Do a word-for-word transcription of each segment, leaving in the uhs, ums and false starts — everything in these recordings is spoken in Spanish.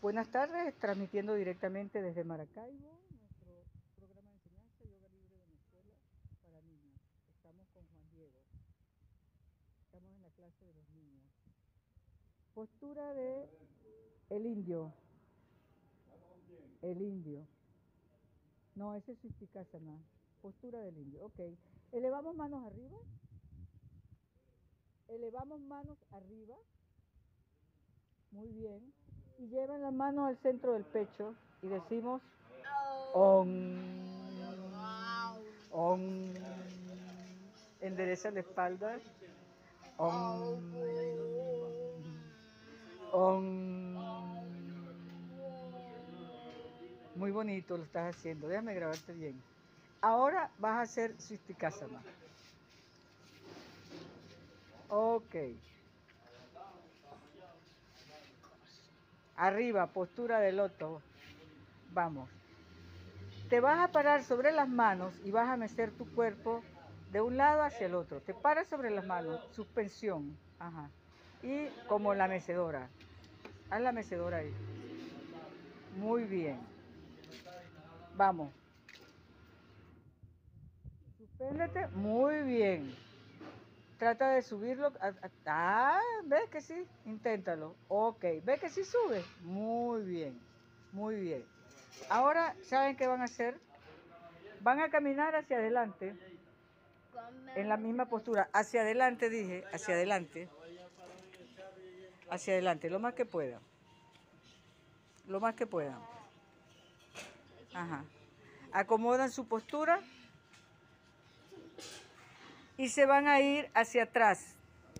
Buenas tardes, transmitiendo directamente desde Maracaibo, nuestro programa de enseñanza Yoga Libre Venezuela para niños. Estamos con Juan Diego. Estamos en la clase de los niños. Postura de el indio. El indio. No, ese es Sustikasana. Postura del indio. Ok. Elevamos manos arriba. Elevamos manos arriba. Muy bien. Y llevan las manos al centro del pecho y decimos Om. Om. Endereza la espalda. Om. Om. Muy bonito lo estás haciendo. Déjame grabarte bien. Ahora vas a hacer Sustikasana. Ok. Arriba, postura de loto. Vamos. Te vas a parar sobre las manos y vas a mecer tu cuerpo de un lado hacia el otro. Te paras sobre las manos, suspensión. Ajá. Y como la mecedora. Haz la mecedora ahí. Muy bien. Vamos. Suspéndete. Muy bien. Trata de subirlo. Ah, ¿ves que sí? Inténtalo. Ok. ¿Ves que sí sube? Muy bien. Muy bien. Ahora, ¿saben qué van a hacer? Van a caminar hacia adelante. En la misma postura. Hacia adelante, dije. Hacia adelante. Hacia adelante. Lo más que puedan. Lo más que puedan. Ajá. Acomodan su postura. Y se van a ir hacia atrás.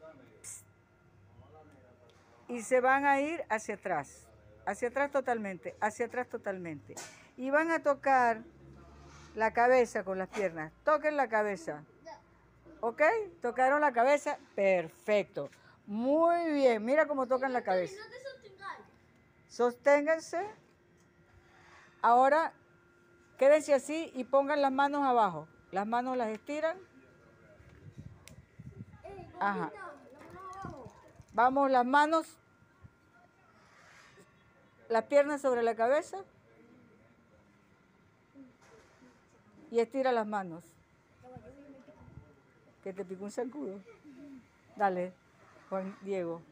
Y se van a ir hacia atrás. Hacia atrás totalmente. Hacia atrás totalmente. Y van a tocar la cabeza con las piernas. Toquen la cabeza. ¿Ok? ¿Tocaron la cabeza? Perfecto. Muy bien. Mira cómo tocan la cabeza. Sosténganse. Ahora, quédense así y pongan las manos abajo. Las manos las estiran. Ajá. Vamos, las manos, las piernas sobre la cabeza. Y estira las manos. Que te picó un zancudo. Dale, Juan Diego.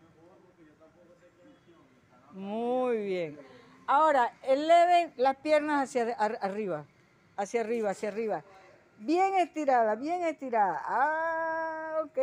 Muy bien. Ahora, eleven las piernas hacia arriba. Hacia arriba, hacia arriba. Bien estirada, bien estirada. Ah, ok.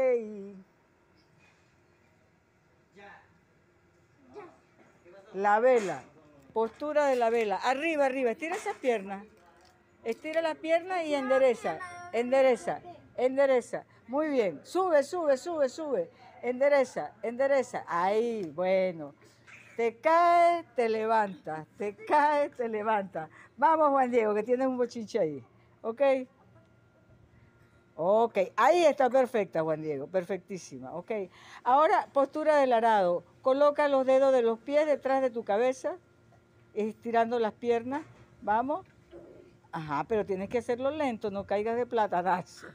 La vela. Postura de la vela. Arriba, arriba. Estira esas piernas. Estira las piernas y endereza. Endereza. Endereza. Muy bien. Sube, sube, sube, sube. Endereza, endereza. Ahí, bueno. Te caes, te levantas. Te caes, te levantas. Vamos, Juan Diego, que tienes un bochinche ahí. ¿Ok? Ok, ahí está perfecta, Juan Diego, perfectísima, ok. Ahora, postura del arado. Coloca los dedos de los pies detrás de tu cabeza, estirando las piernas. Vamos. Ajá, pero tienes que hacerlo lento, no caigas de platanazo.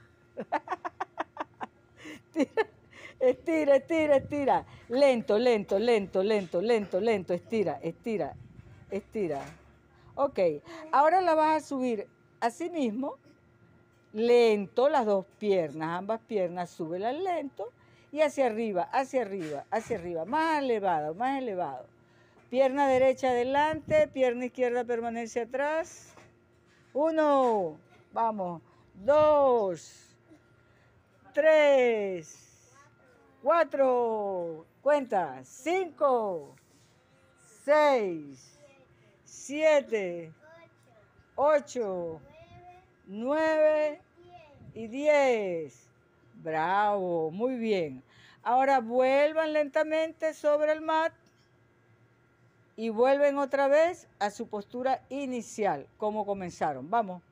Estira, estira, estira. Lento, lento, lento, lento, lento, lento. Estira, estira, estira. Ok, ahora la vas a subir así mismo. Lento, las dos piernas, ambas piernas, súbelas lento y hacia arriba, hacia arriba, hacia arriba, más elevado, más elevado. Pierna derecha adelante, pierna izquierda permanece atrás. Uno, vamos, dos, tres, cuatro, cuenta, cinco, seis, siete, ocho, nueve y diez. Bravo, muy bien. Ahora vuelvan lentamente sobre el mat y vuelven otra vez a su postura inicial, como comenzaron. Vamos.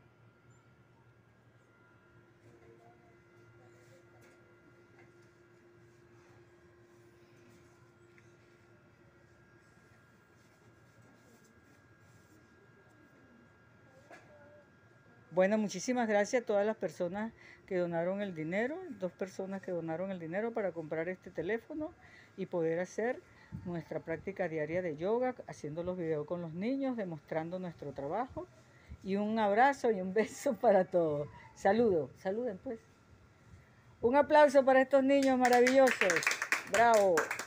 Bueno, muchísimas gracias a todas las personas que donaron el dinero, dos personas que donaron el dinero para comprar este teléfono y poder hacer nuestra práctica diaria de yoga, haciendo los videos con los niños, demostrando nuestro trabajo. Y un abrazo y un beso para todos. Saludos, saluden pues. Un aplauso para estos niños maravillosos. Bravo.